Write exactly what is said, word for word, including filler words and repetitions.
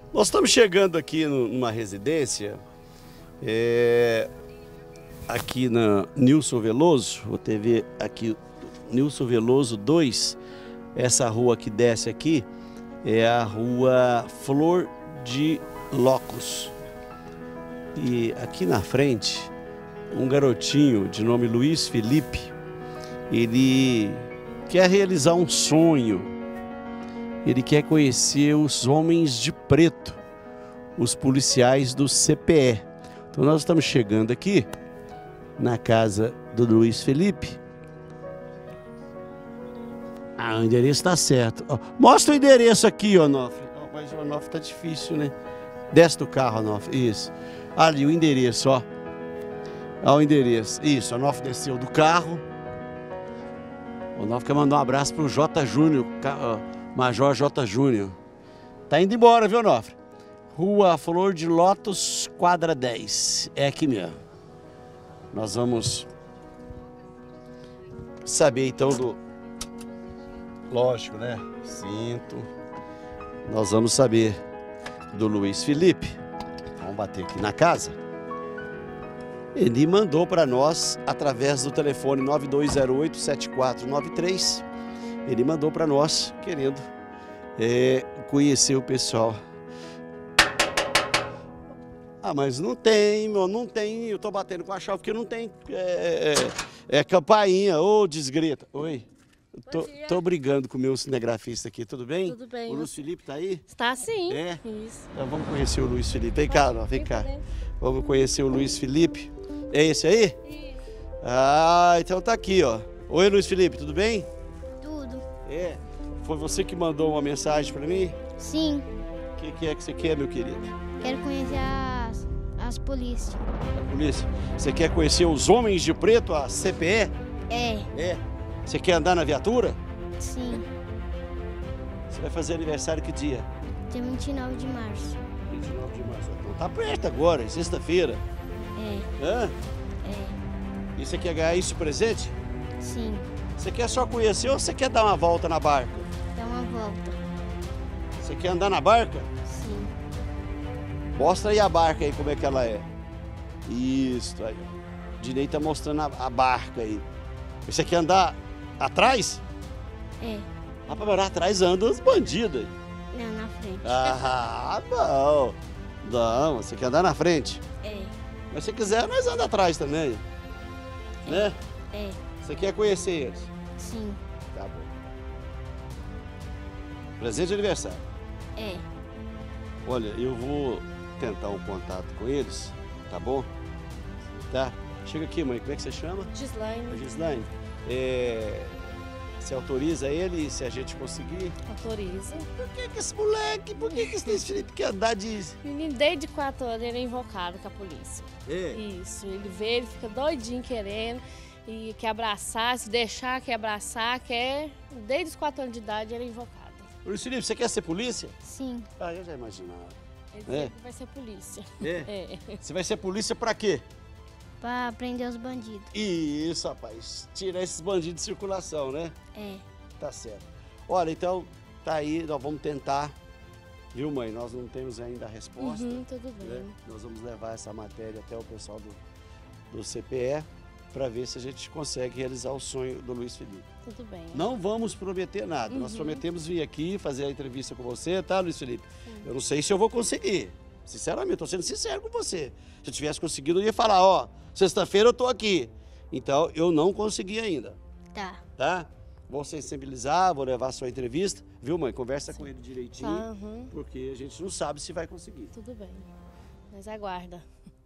Nós estamos chegando aqui numa residência, é, aqui na Nilson Veloso, vou ter ver aqui, Nilson Veloso dois, essa rua que desce aqui é a rua Flor de Locos. E aqui na frente, um garotinho de nome Luiz Felipe, ele quer realizar um sonho. Ele quer conhecer os homens de preto, os policiais do C P E. Então nós estamos chegando aqui na casa do Luiz Felipe. Ah, o endereço está certo. Ó, mostra o endereço aqui, Onofre. Oh, mas o Onofre tá difícil, né? Desce do carro, Onofre. Isso. Ali o endereço, ó. Olha o endereço. Isso, o Onofre desceu do carro. O Onofre quer mandar um abraço pro J. Júnior, Major J. Júnior. Tá indo embora, viu, Onofre? Rua Flor de Lótus, quadra dez. É aqui mesmo. Nós vamos saber então do... Lógico, né? Cinto. Nós vamos saber do Luiz Felipe. Vamos bater aqui na casa. Ele mandou para nós, através do telefone nove dois zero oito, sete quatro nove três, ele mandou para nós, querendo é, conhecer o pessoal. Ah, mas não tem, meu, não tem, eu tô batendo com a chave porque não tem é, é, é campainha, ô desgrita. Oi, tô, tô brigando com o meu cinegrafista aqui, tudo bem? Tudo bem. O Luiz Felipe tá aí? Está sim. É? Isso. Então vamos conhecer o Luiz Felipe. Vem cá, ó, vem cá. Vamos conhecer o Luiz Felipe. É esse aí? Isso. Ah, então tá aqui, ó. Oi, Luiz Felipe, tudo bem? Tudo. É. Foi você que mandou uma mensagem pra mim? Sim. O que, que é que você quer, meu querido? Quero conhecer as, as polícias. A polícia. Você quer conhecer os homens de preto, a C P E? É. É. Você quer andar na viatura? Sim. Você vai fazer aniversário que dia? Dia vinte e nove de março. vinte e nove de março. Então tá perto agora, é sexta-feira. É. Hã? É. E você quer ganhar isso presente? Sim. Você quer só conhecer ou você quer dar uma volta na barca? Dá uma volta. Você quer andar na barca? Sim. Mostra aí a barca aí, como é que ela é. Isso, aí. O direito tá mostrando a, a barca aí. Você quer andar atrás? É. Rapaz, mas atrás andam os bandidos aí. Não, na frente. Ah, não. Não, você quer andar na frente. É. Mas se quiser, nós andamos atrás também. Né? É. Você quer conhecer eles? Sim. Tá bom. Presente de aniversário. É. Olha, eu vou tentar um contato com eles, tá bom? Tá? Chega aqui, mãe. Como é que você chama? Gislaine. Gislaine. É... Você autoriza ele se a gente conseguir? Autoriza. Por que que esse moleque, por que que esse Luiz Felipe quer andar de... Menino, desde quatro anos ele é invocado com a polícia. É? Isso. Ele vê, ele fica doidinho querendo. E quer abraçar, se deixar, quer abraçar, quer... Desde os quatro anos de idade ele é invocado. Luiz Felipe, você quer ser polícia? Sim. Ah, eu já imaginava. Ele É. sempre vai ser polícia. É? É. Você vai ser polícia pra quê? Pra prender os bandidos. Isso, rapaz. Tirar esses bandidos de circulação, né? É. Tá certo. Olha, então, tá aí, nós vamos tentar. Viu, mãe? Nós não temos ainda a resposta. Uhum, tudo bem. Né? Nós vamos levar essa matéria até o pessoal do, do C P E para ver se a gente consegue realizar o sonho do Luiz Felipe. Tudo bem. Não vamos prometer nada. Uhum. Nós prometemos vir aqui fazer a entrevista com você, tá, Luiz Felipe? Sim. Eu não sei se eu vou conseguir. Sinceramente, estou sendo sincero com você. Se eu tivesse conseguido, eu ia falar, ó, sexta-feira eu tô aqui. Então, eu não consegui ainda, Tá. tá? Vou sensibilizar, vou levar a sua entrevista. Viu, mãe? Conversa com ele direitinho, Tá, uhum. porque a gente não sabe se vai conseguir. Tudo bem. Mas aguarda.